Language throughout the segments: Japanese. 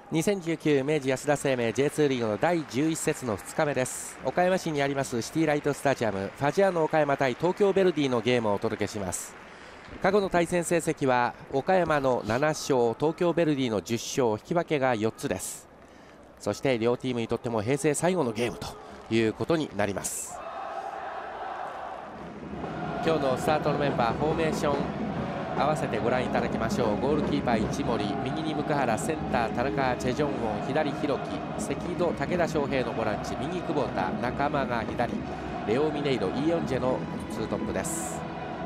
2019明治安田生命 J2 リーグの第11節の2日目です。岡山市にありますシティライトスタジアムファジアーノ岡山対東京ヴェルディのゲームをお届けします。過去の対戦成績は岡山の7勝、東京ヴェルディの10勝、引き分けが4つです。そして両チームにとっても平成最後のゲームということになります。今日のスタートのメンバーフォーメーション合わせてご覧いただきましょう。ゴールキーパー一森、右に向原、センター田中チェジョンウォン、左弘樹、関戸武田翔平のボランチ、右久保田、仲間が左、レオミネイロ、イ・ヨンジェの2トップです。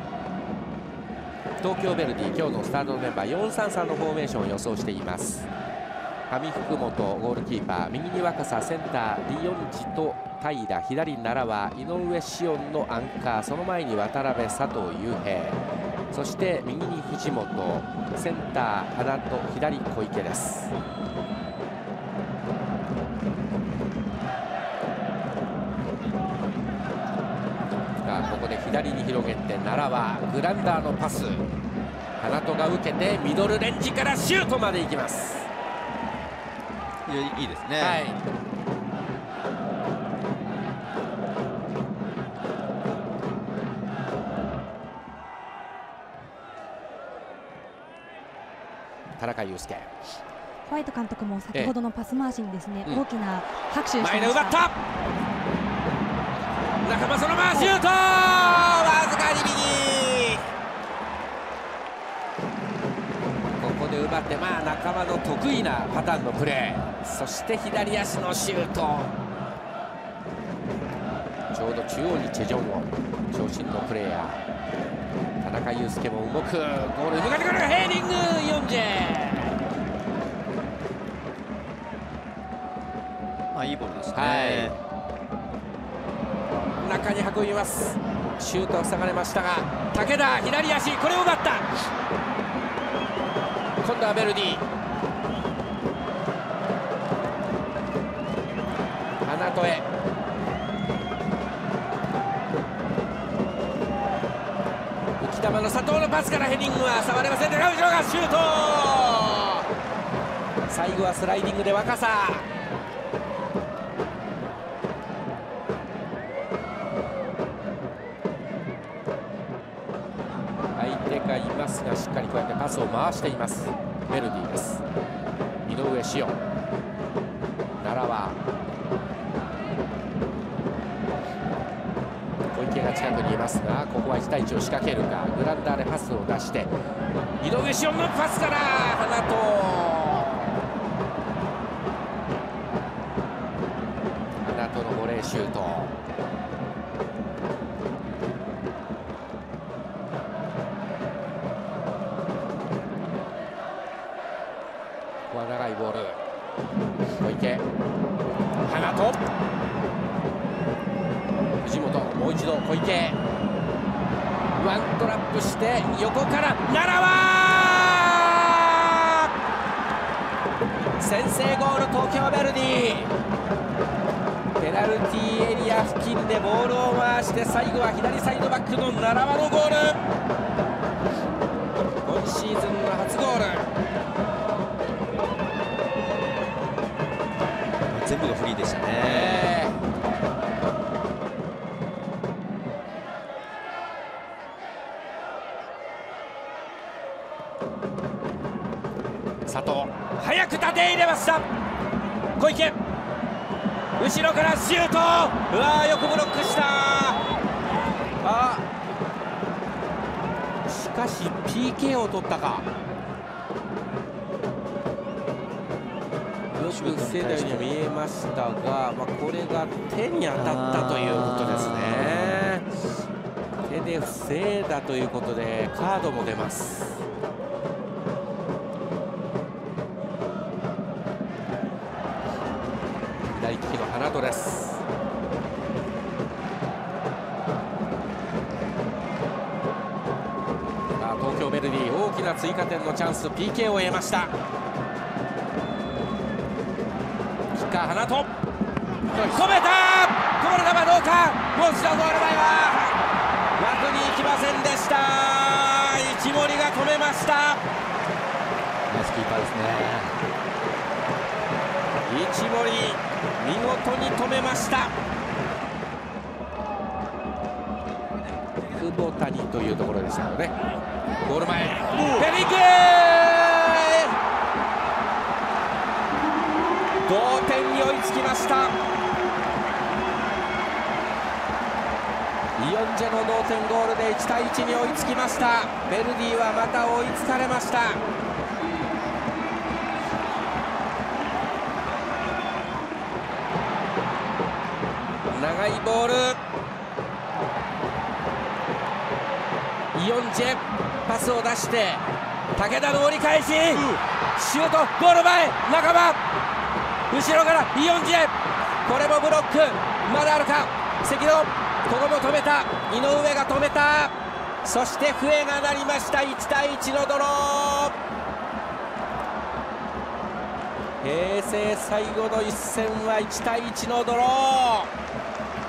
東京ヴェルディ今日のスタートのメンバー 4-3-3 のフォーメーションを予想しています。上福本ゴールキーパー、右に若狭、センターリ・ヨンジと平、左奈良は井上紫音のアンカー、その前に渡辺、佐藤雄平、そして右に藤本、センター花と左小池です。ここで左に広げて奈良はグランダーのパス、花とが受けてミドルレンジからシュートまで行きます。 いいですね、 はい、田中佑介、 ホワイト監督も先ほどのパス回しにですね、大きな拍手をしてました。 前で奪った、仲間そのままシュート、わずかに右、ここで奪って、仲間の得意なパターンのプレー、そして左足のシュート、ちょうど中央にチェジョンウォン、長身のプレーヤー、田中佑介も動く、ゴールに向かってくる、ヘディング、ヨンジェ、 いいボールですね、 中に運びます。シュートは塞がれましたが武田左足、これを奪った。今度はベルディ、花戸へ、浮き球の佐藤のパスからヘディングは触れませんで、後ろがシュート、最後はスライディングで若狭、がいますがしっかりこうやってパスを回していますベルディです。井上紫音、奈良は小池が近くにいますが、ここは1対1を仕掛けるか、グランダーでパスを出して井上紫音のパスから花とのボレーシュート、長いボール、小池、花と藤本、もう一度小池、ワントラップして横から奈良は先制ゴール、東京ヴェルディ、ペナルティーエリア付近でボールを回して、最後は左サイドバックの奈良のゴール、今シーズンの初ゴール、 全部がフリーでしたね。 佐藤、早く縦入れました。小池、後ろからシュート、うわー、よくブロックした。しかし PK を取ったか。よく防いだように見えましたが、これが手に当たったということですね。手で防いだということでカードも出ます。左利きの花戸です。東京ヴェルディ大きな追加点のチャンス、 PK を得ました。花と止めた、こぼれ球どうか、もう一度ゴール前は枠に行きませんでした。一森が止めました。 ナイスキーパーですね。 一森見事に止めました。久保谷というところでしたので、ゴール前ヘディング、同点に追いつきました。イオンジェの同点ゴールで1対1に追いつきました。ベルディはまた追いつかれました。長いボール、イオンジェパスを出して武田の折り返し、シュート、ゴール前仲間、後ろからイオンジェ、これもブロック、まだあるか、関戸、ここも止めた、井上が止めた、そして笛が鳴りました。1対1のドロー。平成最後の一戦は1対1のドロー。